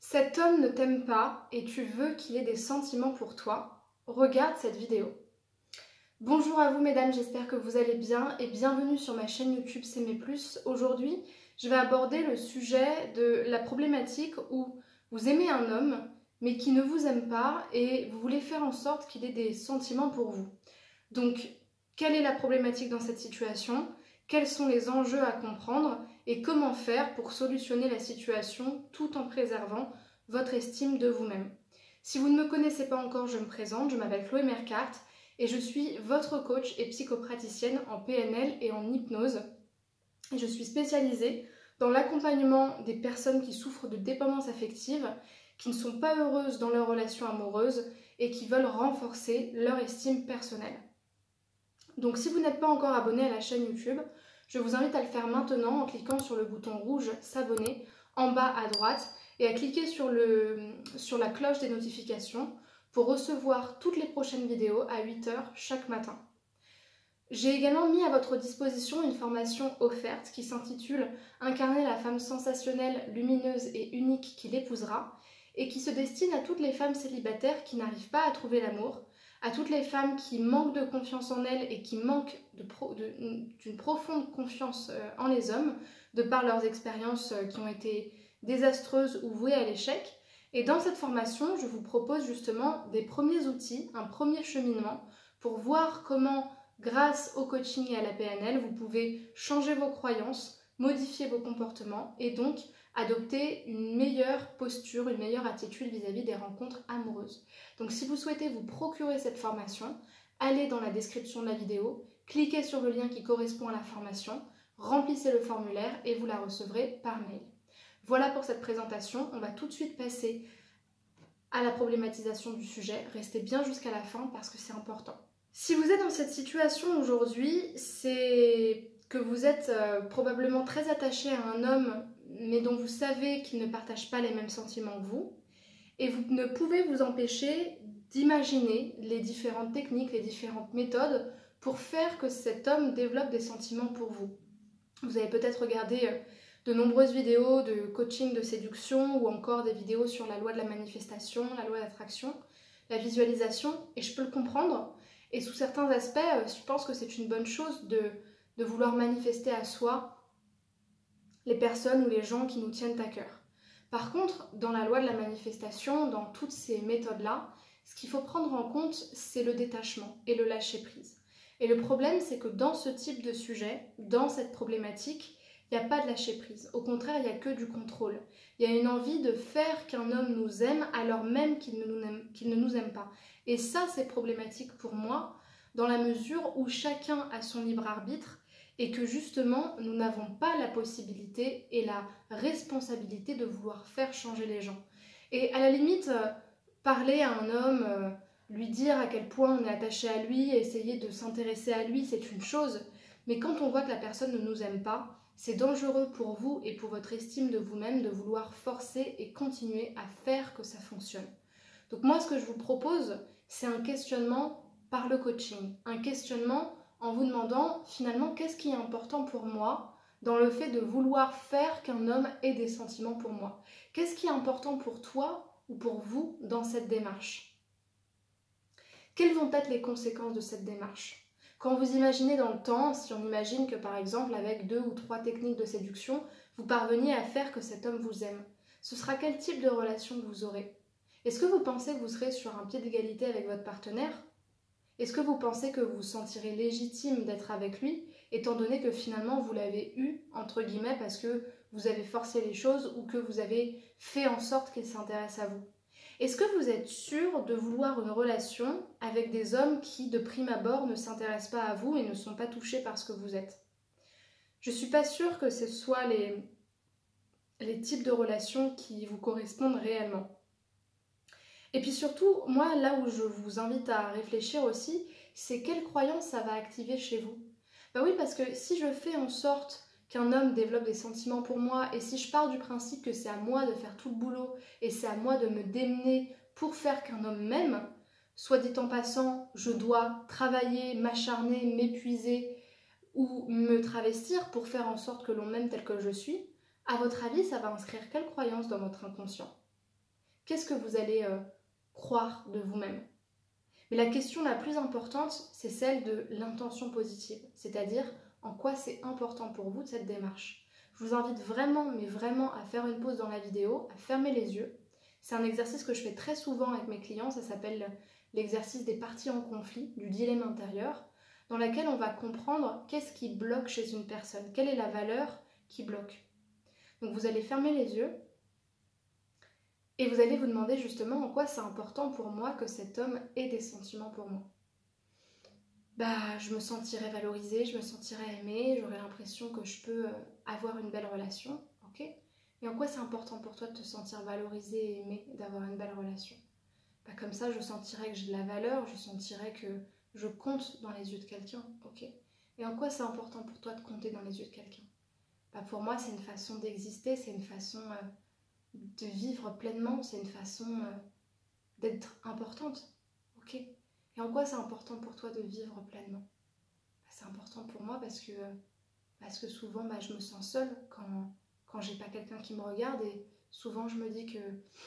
Cet homme ne t'aime pas et tu veux qu'il ait des sentiments pour toi, regarde cette vidéo. Bonjour à vous mesdames, j'espère que vous allez bien et bienvenue sur ma chaîne YouTube S'aimer Plus. Aujourd'hui, je vais aborder le sujet de la problématique où vous aimez un homme mais qui ne vous aime pas et vous voulez faire en sorte qu'il ait des sentiments pour vous. Donc, quelle est la problématique dans cette situation? Quels sont les enjeux à comprendre et comment faire pour solutionner la situation tout en préservant votre estime de vous-même. Si vous ne me connaissez pas encore, je me présente, je m'appelle Chloé Mercart et je suis votre coach et psychopraticienne en PNL et en hypnose. Et je suis spécialisée dans l'accompagnement des personnes qui souffrent de dépendance affective, qui ne sont pas heureuses dans leur relation amoureuse et qui veulent renforcer leur estime personnelle. Donc si vous n'êtes pas encore abonné à la chaîne YouTube, je vous invite à le faire maintenant en cliquant sur le bouton rouge s'abonner en bas à droite et à cliquer sur la cloche des notifications pour recevoir toutes les prochaines vidéos à 8 h chaque matin. J'ai également mis à votre disposition une formation offerte qui s'intitule « Incarner la femme sensationnelle, lumineuse et unique qui l'épousera » et qui se destine à toutes les femmes célibataires qui n'arrivent pas à trouver l'amour, à toutes les femmes qui manquent de confiance en elles et qui manquent d'une profonde confiance en les hommes, de par leurs expériences qui ont été désastreuses ou vouées à l'échec. Et dans cette formation, je vous propose justement des premiers outils, un premier cheminement pour voir comment, grâce au coaching et à la PNL, vous pouvez changer vos croyances, modifier vos comportements et donc adopter une meilleure posture, une meilleure attitude vis-à-vis des rencontres amoureuses. Donc si vous souhaitez vous procurer cette formation, allez dans la description de la vidéo, cliquez sur le lien qui correspond à la formation, remplissez le formulaire et vous la recevrez par mail. Voilà pour cette présentation, on va tout de suite passer à la problématisation du sujet. Restez bien jusqu'à la fin parce que c'est important. Si vous êtes dans cette situation aujourd'hui, c'est que vous êtes probablement très attaché à un homme mais dont vous savez qu'il ne partage pas les mêmes sentiments que vous, et vous ne pouvez vous empêcher d'imaginer les différentes techniques, les différentes méthodes pour faire que cet homme développe des sentiments pour vous. Vous avez peut-être regardé de nombreuses vidéos de coaching de séduction ou encore des vidéos sur la loi de la manifestation, la loi d'attraction, la visualisation, et je peux le comprendre. Et sous certains aspects, je pense que c'est une bonne chose de vouloir manifester à soi les personnes ou les gens qui nous tiennent à cœur. Par contre, dans la loi de la manifestation, dans toutes ces méthodes-là, ce qu'il faut prendre en compte, c'est le détachement et le lâcher-prise. Et le problème, c'est que dans ce type de sujet, dans cette problématique, il n'y a pas de lâcher-prise. Au contraire, il n'y a que du contrôle. Il y a une envie de faire qu'un homme nous aime alors même qu'il ne nous aime pas. Et ça, c'est problématique pour moi, dans la mesure où chacun a son libre arbitre et que justement, nous n'avons pas la possibilité et la responsabilité de vouloir faire changer les gens. Et à la limite, parler à un homme, lui dire à quel point on est attaché à lui, essayer de s'intéresser à lui, c'est une chose. Mais quand on voit que la personne ne nous aime pas, c'est dangereux pour vous et pour votre estime de vous-même de vouloir forcer et continuer à faire que ça fonctionne. Donc moi, ce que je vous propose, c'est un questionnement par le coaching, un questionnement en vous demandant finalement qu'est-ce qui est important pour moi dans le fait de vouloir faire qu'un homme ait des sentiments pour moi. Qu'est-ce qui est important pour toi ou pour vous dans cette démarche? Quelles vont être les conséquences de cette démarche? Quand vous imaginez dans le temps, si on imagine que par exemple avec 2 ou 3 techniques de séduction, vous parveniez à faire que cet homme vous aime, ce sera quel type de relation que vous aurez? Est-ce que vous pensez que vous serez sur un pied d'égalité avec votre partenaire? Est-ce que vous pensez que vous vous sentirez légitime d'être avec lui, étant donné que finalement vous l'avez eu, entre guillemets, parce que vous avez forcé les choses ou que vous avez fait en sorte qu'il s'intéresse à vous? Est-ce que vous êtes sûr de vouloir une relation avec des hommes qui, de prime abord, ne s'intéressent pas à vous et ne sont pas touchés par ce que vous êtes? Je ne suis pas sûre que ce soient les types de relations qui vous correspondent réellement. Et puis surtout, moi, là où je vous invite à réfléchir aussi, c'est quelle croyance ça va activer chez vous. Ben oui, parce que si je fais en sorte qu'un homme développe des sentiments pour moi, et si je pars du principe que c'est à moi de faire tout le boulot, et c'est à moi de me démener pour faire qu'un homme m'aime, soit dit en passant, je dois travailler, m'acharner, m'épuiser, ou me travestir pour faire en sorte que l'on m'aime tel que je suis, à votre avis, ça va inscrire quelle croyance dans votre inconscient? Qu'est-ce que vous allez croire de vous-même? Mais la question la plus importante, c'est celle de l'intention positive, c'est-à-dire en quoi c'est important pour vous de cette démarche. Je vous invite vraiment, mais vraiment à faire une pause dans la vidéo, à fermer les yeux. C'est un exercice que je fais très souvent avec mes clients, ça s'appelle l'exercice des parties en conflit, du dilemme intérieur, dans laquelle on va comprendre qu'est-ce qui bloque chez une personne, quelle est la valeur qui bloque. Donc vous allez fermer les yeux et vous allez vous demander justement en quoi c'est important pour moi que cet homme ait des sentiments pour moi. Je me sentirais valorisée, je me sentirais aimée, j'aurais l'impression que je peux avoir une belle relation, ok? Et en quoi c'est important pour toi de te sentir valorisée et aimée, d'avoir une belle relation? Comme ça, je sentirais que j'ai de la valeur, je sentirais que je compte dans les yeux de quelqu'un, ok? Et en quoi c'est important pour toi de compter dans les yeux de quelqu'un? Pour moi, c'est une façon d'exister, c'est une façon de vivre pleinement, c'est une façon d'être importante, ok? Et en quoi c'est important pour toi de vivre pleinement? C'est important pour moi parce que souvent je me sens seule quand j'ai pas quelqu'un qui me regarde, et souvent je me dis que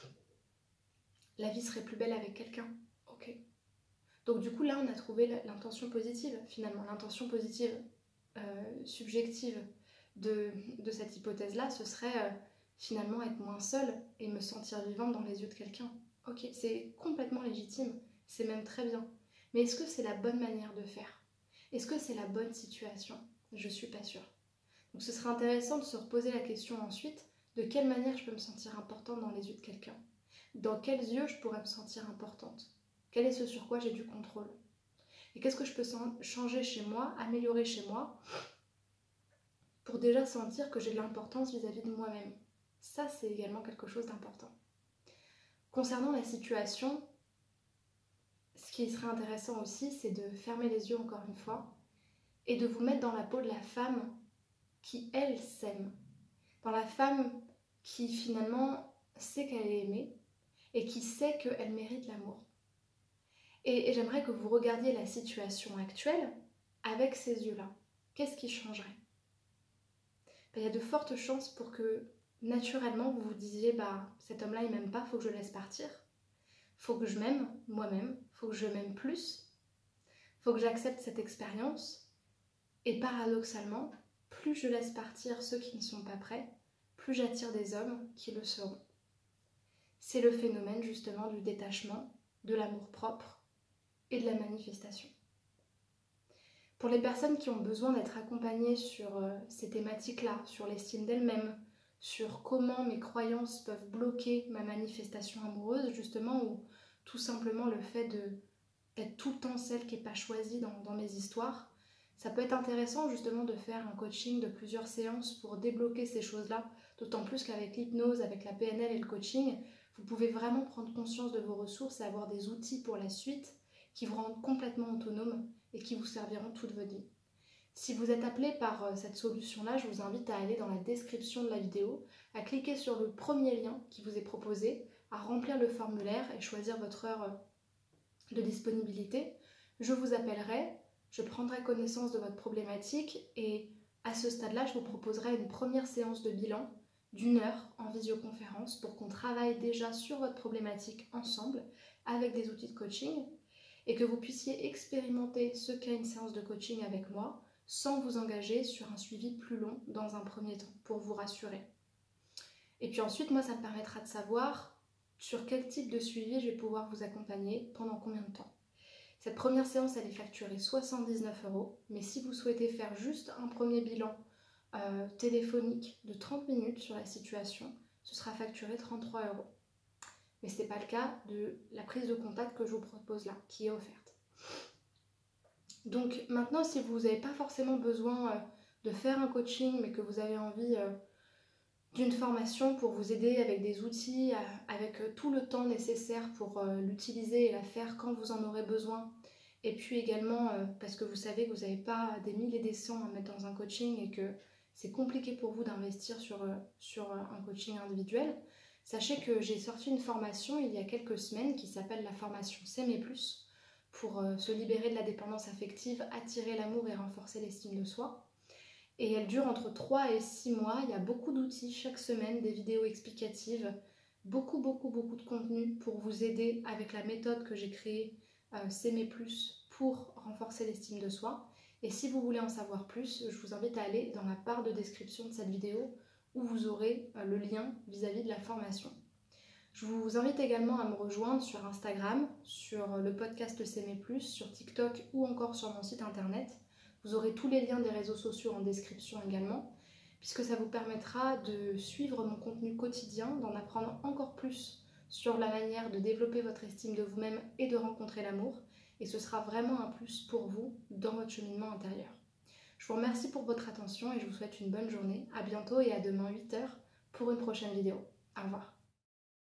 la vie serait plus belle avec quelqu'un, ok? Donc du coup là on a trouvé l'intention positive, finalement l'intention positive subjective de cette hypothèse là, ce serait finalement être moins seule et me sentir vivante dans les yeux de quelqu'un. Ok, c'est complètement légitime, c'est même très bien. Mais est-ce que c'est la bonne manière de faire? Est-ce que c'est la bonne situation? Je suis pas sûre. Donc ce serait intéressant de se reposer la question ensuite, de quelle manière je peux me sentir importante dans les yeux de quelqu'un? Dans quels yeux je pourrais me sentir importante? Quel est ce sur quoi j'ai du contrôle? Et qu'est-ce que je peux changer chez moi, améliorer chez moi, pour déjà sentir que j'ai de l'importance vis-à-vis de moi-même? Ça, c'est également quelque chose d'important. Concernant la situation, ce qui serait intéressant aussi, c'est de fermer les yeux encore une fois et de vous mettre dans la peau de la femme qui, elle, s'aime. Dans la femme qui, finalement, sait qu'elle est aimée et qui sait qu'elle mérite l'amour. Et j'aimerais que vous regardiez la situation actuelle avec ces yeux-là. Qu'est-ce qui changerait? Il y a de fortes chances pour que, naturellement, vous vous disiez cet homme-là, il m'aime pas, faut que je le laisse partir. Faut que je m'aime moi-même, faut que je m'aime plus, faut que j'accepte cette expérience. Et paradoxalement, plus je laisse partir ceux qui ne sont pas prêts, plus j'attire des hommes qui le seront. C'est le phénomène justement du détachement, de l'amour-propre et de la manifestation. Pour les personnes qui ont besoin d'être accompagnées sur ces thématiques-là, sur l'estime d'elles-mêmes, sur comment mes croyances peuvent bloquer ma manifestation amoureuse, justement, ou tout simplement le fait d'être tout le temps celle qui n'est pas choisie dans mes histoires, ça peut être intéressant justement de faire un coaching de plusieurs séances pour débloquer ces choses-là, d'autant plus qu'avec l'hypnose, avec la PNL et le coaching, vous pouvez vraiment prendre conscience de vos ressources et avoir des outils pour la suite qui vous rendent complètement autonome et qui vous serviront toute votre vie. Si vous êtes appelé par cette solution-là, je vous invite à aller dans la description de la vidéo, à cliquer sur le premier lien qui vous est proposé, à remplir le formulaire et choisir votre heure de disponibilité. Je vous appellerai, je prendrai connaissance de votre problématique et à ce stade-là, je vous proposerai une première séance de bilan d'1 heure en visioconférence pour qu'on travaille déjà sur votre problématique ensemble avec des outils de coaching et que vous puissiez expérimenter ce qu'est une séance de coaching avec moi sans vous engager sur un suivi plus long dans un premier temps pour vous rassurer. Et puis ensuite, moi, ça me permettra de savoir sur quel type de suivi je vais pouvoir vous accompagner pendant combien de temps. Cette première séance, elle est facturée 79 €, mais si vous souhaitez faire juste un premier bilan téléphonique de 30 minutes sur la situation, ce sera facturé 33 €. Mais ce n'est pas le cas de la prise de contact que je vous propose là, qui est offerte. Donc maintenant, si vous n'avez pas forcément besoin de faire un coaching, mais que vous avez envie d'une formation pour vous aider avec des outils, avec tout le temps nécessaire pour l'utiliser et la faire quand vous en aurez besoin, et puis également parce que vous savez que vous n'avez pas des 1000 et des 100 à mettre dans un coaching et que c'est compliqué pour vous d'investir sur un coaching individuel, sachez que j'ai sorti une formation il y a quelques semaines qui s'appelle la formation S'aimer plus, pour se libérer de la dépendance affective, attirer l'amour et renforcer l'estime de soi. Et elle dure entre 3 et 6 mois, il y a beaucoup d'outils chaque semaine, des vidéos explicatives, beaucoup de contenu pour vous aider avec la méthode que j'ai créée, S'aimer plus, pour renforcer l'estime de soi. Et si vous voulez en savoir plus, je vous invite à aller dans la barre de description de cette vidéo où vous aurez le lien vis-à-vis de la formation. Je vous invite également à me rejoindre sur Instagram, sur le podcast S'aimer plus, sur TikTok ou encore sur mon site internet. Vous aurez tous les liens des réseaux sociaux en description également, puisque ça vous permettra de suivre mon contenu quotidien, d'en apprendre encore plus sur la manière de développer votre estime de vous-même et de rencontrer l'amour. Et ce sera vraiment un plus pour vous dans votre cheminement intérieur. Je vous remercie pour votre attention et je vous souhaite une bonne journée. À bientôt et à demain 8h pour une prochaine vidéo. Au revoir.